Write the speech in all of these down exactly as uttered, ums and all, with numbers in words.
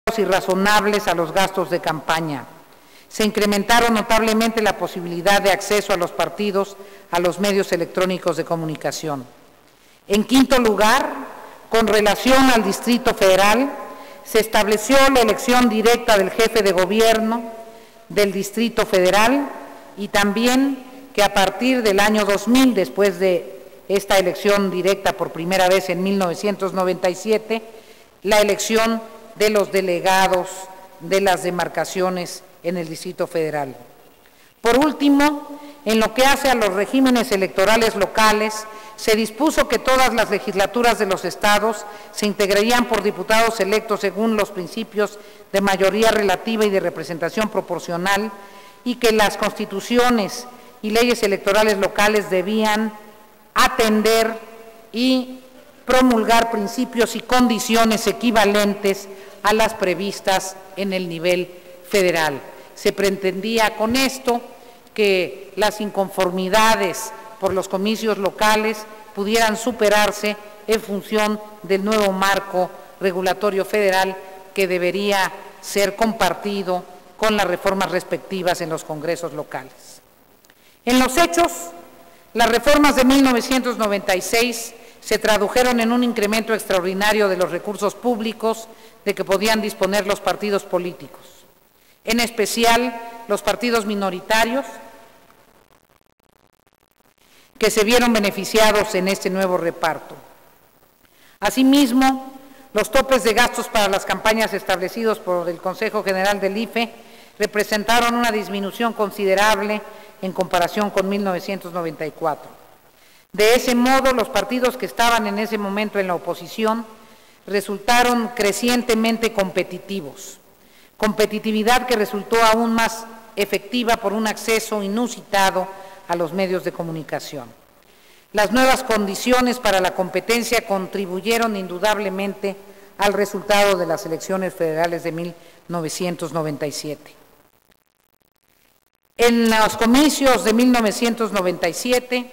y razonables a los gastos de campaña. Se incrementaron notablemente la posibilidad de acceso a los partidos a los medios electrónicos de comunicación. En quinto lugar, con relación al Distrito Federal, se estableció la elección directa del jefe de gobierno del Distrito Federal y también que a partir del año dos mil, después de esta elección directa por primera vez en mil novecientos noventa y siete, la elección de los delegados de las demarcaciones en el Distrito Federal. Por último, en lo que hace a los regímenes electorales locales, se dispuso que todas las legislaturas de los estados se integrarían por diputados electos según los principios de mayoría relativa y de representación proporcional, y que las constituciones y leyes electorales locales debían atender y promulgar principios y condiciones equivalentes a las previstas en el nivel federal. Se pretendía con esto que las inconformidades por los comicios locales pudieran superarse en función del nuevo marco regulatorio federal que debería ser compartido con las reformas respectivas en los congresos locales. En los hechos, las reformas de mil novecientos noventa y seis se tradujeron en un incremento extraordinario de los recursos públicos de que podían disponer los partidos políticos, en especial los partidos minoritarios, que se vieron beneficiados en este nuevo reparto. Asimismo, los topes de gastos para las campañas establecidos por el Consejo General del I F E representaron una disminución considerable en comparación con mil novecientos noventa y cuatro. De ese modo, los partidos que estaban en ese momento en la oposición resultaron crecientemente competitivos, competitividad que resultó aún más efectiva por un acceso inusitado a los medios de comunicación. Las nuevas condiciones para la competencia contribuyeron indudablemente al resultado de las elecciones federales de mil novecientos noventa y siete. En los comicios de mil novecientos noventa y siete,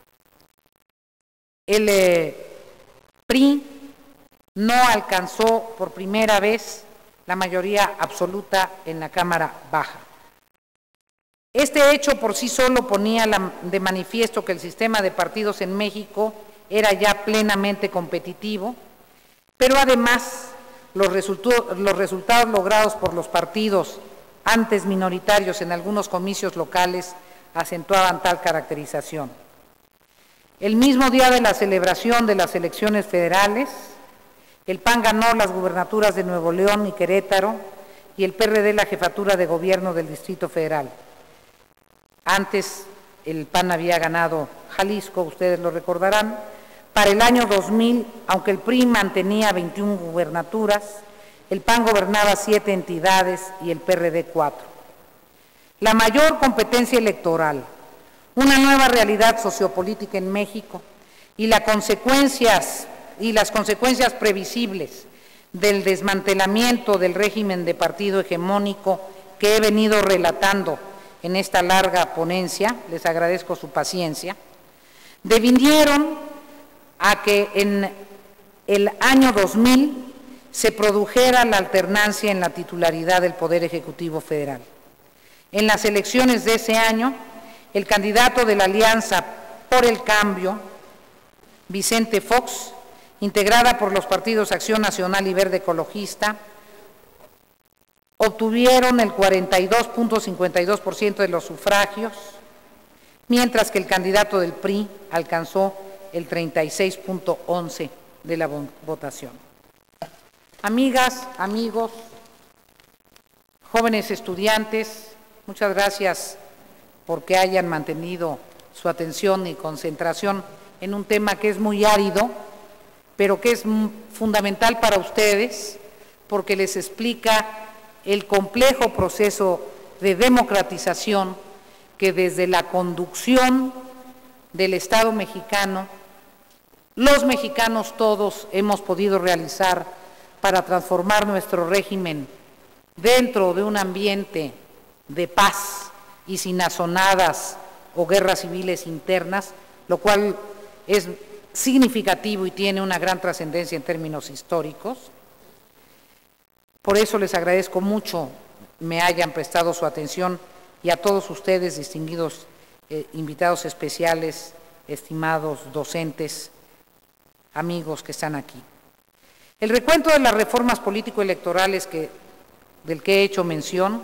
el eh, P R I no alcanzó por primera vez la mayoría absoluta en la Cámara Baja. Este hecho por sí solo ponía la, de manifiesto que el sistema de partidos en México era ya plenamente competitivo, pero además los, resultu- los resultados logrados por los partidos antes minoritarios en algunos comicios locales acentuaban tal caracterización. El mismo día de la celebración de las elecciones federales, el P A N ganó las gubernaturas de Nuevo León y Querétaro y el P R D la jefatura de gobierno del Distrito Federal. Antes el P A N había ganado Jalisco, ustedes lo recordarán. Para el año dos mil, aunque el P R I mantenía veintiuna gubernaturas, el P A N gobernaba siete entidades y el P R D cuatro. La mayor competencia electoral, una nueva realidad sociopolítica en México y, las consecuencias, y las consecuencias previsibles del desmantelamiento del régimen de partido hegemónico que he venido relatando en esta larga ponencia, les agradezco su paciencia, devinieron a que en el año dos mil se produjera la alternancia en la titularidad del Poder Ejecutivo Federal. En las elecciones de ese año, el candidato de la Alianza por el Cambio, Vicente Fox, integrada por los partidos Acción Nacional y Verde Ecologista, obtuvieron el cuarenta y dos punto cincuenta y dos por ciento de los sufragios, mientras que el candidato del P R I alcanzó el treinta y seis punto once por ciento de la votación. Amigas, amigos, jóvenes estudiantes, muchas gracias porque hayan mantenido su atención y concentración en un tema que es muy árido, pero que es fundamental para ustedes, porque les explica el complejo proceso de democratización que desde la conducción del Estado mexicano, los mexicanos todos hemos podido realizar para transformar nuestro régimen dentro de un ambiente de paz y sin azonadas o guerras civiles internas, lo cual es significativo y tiene una gran trascendencia en términos históricos. Por eso les agradezco mucho me hayan prestado su atención y a todos ustedes, distinguidos eh, invitados especiales, estimados docentes, amigos que están aquí. El recuento de las reformas político-electorales que, del que he hecho mención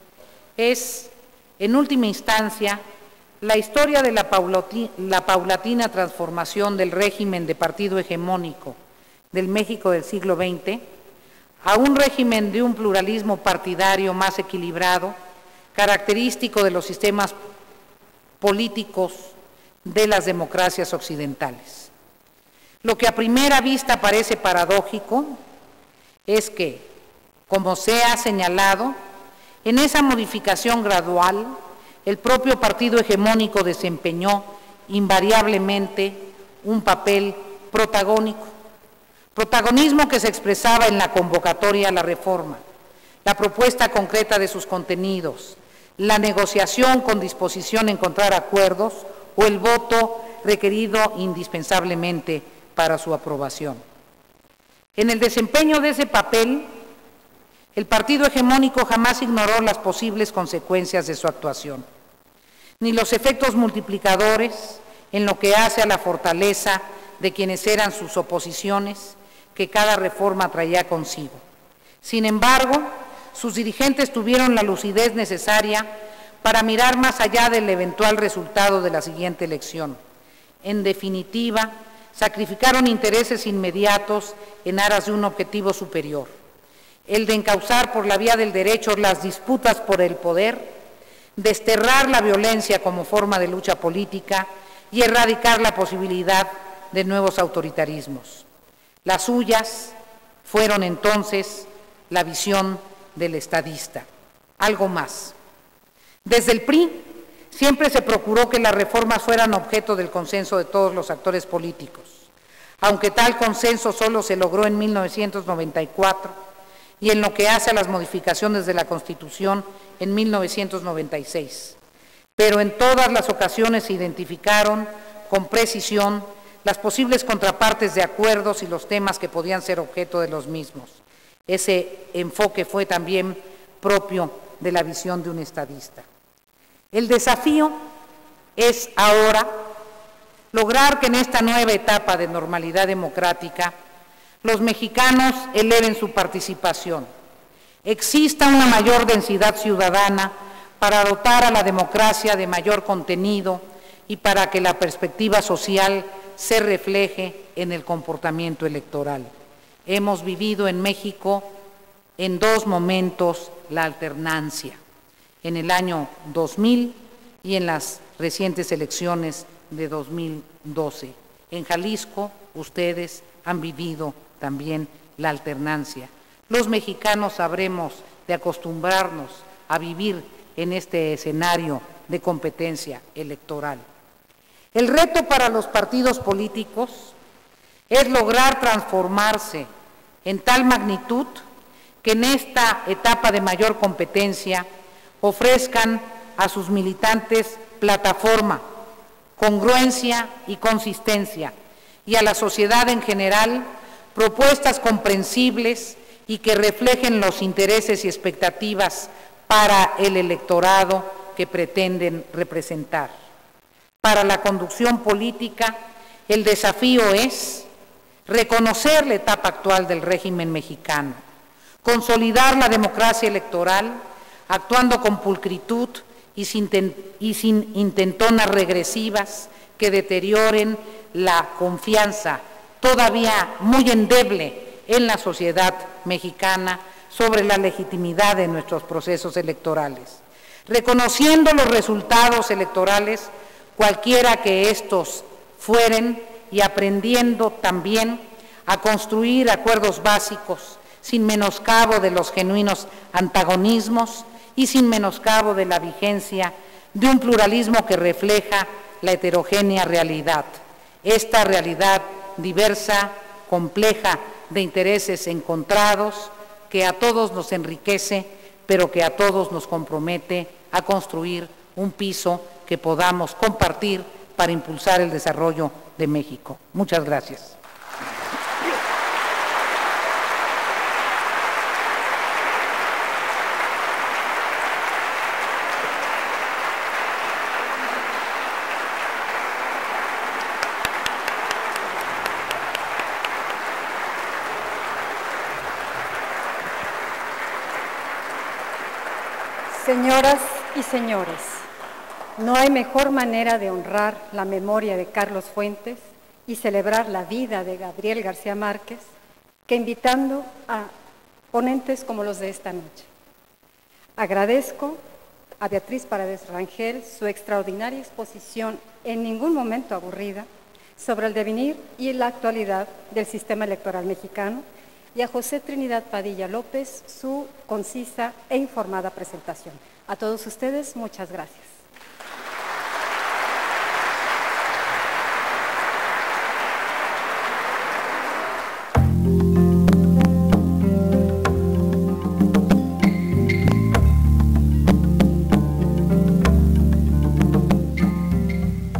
es, en última instancia, la historia de la, paulatina, la paulatina transformación del régimen de partido hegemónico del México del siglo veinte a un régimen de un pluralismo partidario más equilibrado, característico de los sistemas políticos de las democracias occidentales. Lo que a primera vista parece paradójico es que, como se ha señalado, en esa modificación gradual, el propio partido hegemónico desempeñó invariablemente un papel protagónico, protagonismo que se expresaba en la convocatoria a la reforma, la propuesta concreta de sus contenidos, la negociación con disposición a encontrar acuerdos o el voto requerido indispensablemente para su aprobación. En el desempeño de ese papel, el partido hegemónico jamás ignoró las posibles consecuencias de su actuación, ni los efectos multiplicadores en lo que hace a la fortaleza de quienes eran sus oposiciones que cada reforma traía consigo. Sin embargo, sus dirigentes tuvieron la lucidez necesaria para mirar más allá del eventual resultado de la siguiente elección. En definitiva, sacrificaron intereses inmediatos en aras de un objetivo superior, el de encauzar por la vía del derecho las disputas por el poder, desterrar la violencia como forma de lucha política y erradicar la posibilidad de nuevos autoritarismos. Las suyas fueron entonces la visión del estadista. Algo más. Desde el P R I siempre se procuró que las reformas fueran objeto del consenso de todos los actores políticos, aunque tal consenso solo se logró en mil novecientos noventa y cuatro y en lo que hace a las modificaciones de la Constitución en mil novecientos noventa y seis. Pero en todas las ocasiones se identificaron con precisión las posibles contrapartes de acuerdos y los temas que podían ser objeto de los mismos. Ese enfoque fue también propio de la visión de un estadista. El desafío es ahora lograr que en esta nueva etapa de normalidad democrática los mexicanos eleven su participación, exista una mayor densidad ciudadana para dotar a la democracia de mayor contenido y para que la perspectiva social se refleje en el comportamiento electoral. Hemos vivido en México en dos momentos la alternancia, en el año dos mil y en las recientes elecciones de dos mil doce. En Jalisco, ustedes han vivido también la alternancia. Los mexicanos sabremos de acostumbrarnos a vivir en este escenario de competencia electoral. El reto para los partidos políticos es lograr transformarse en tal magnitud que en esta etapa de mayor competencia ofrezcan a sus militantes plataforma, congruencia y consistencia, y a la sociedad en general propuestas comprensibles y que reflejen los intereses y expectativas para el electorado que pretenden representar. Para la conducción política, el desafío es reconocer la etapa actual del régimen mexicano, consolidar la democracia electoral, actuando con pulcritud y sin, y sin intentonas regresivas que deterioren la confianza todavía muy endeble en la sociedad mexicana sobre la legitimidad de nuestros procesos electorales, reconociendo los resultados electorales, cualquiera que estos fueren, y aprendiendo también a construir acuerdos básicos sin menoscabo de los genuinos antagonismos y sin menoscabo de la vigencia de un pluralismo que refleja la heterogénea realidad. Esta realidad diversa, compleja, de intereses encontrados, que a todos nos enriquece, pero que a todos nos compromete a construir un piso que podamos compartir para impulsar el desarrollo de México. Muchas gracias. Señoras y señores, no hay mejor manera de honrar la memoria de Carlos Fuentes y celebrar la vida de Gabriel García Márquez que invitando a ponentes como los de esta noche. Agradezco a Beatriz Paredes Rangel su extraordinaria exposición, en ningún momento aburrida, sobre el devenir y la actualidad del sistema electoral mexicano, y a José Trinidad Padilla López su concisa e informada presentación. A todos ustedes, muchas gracias.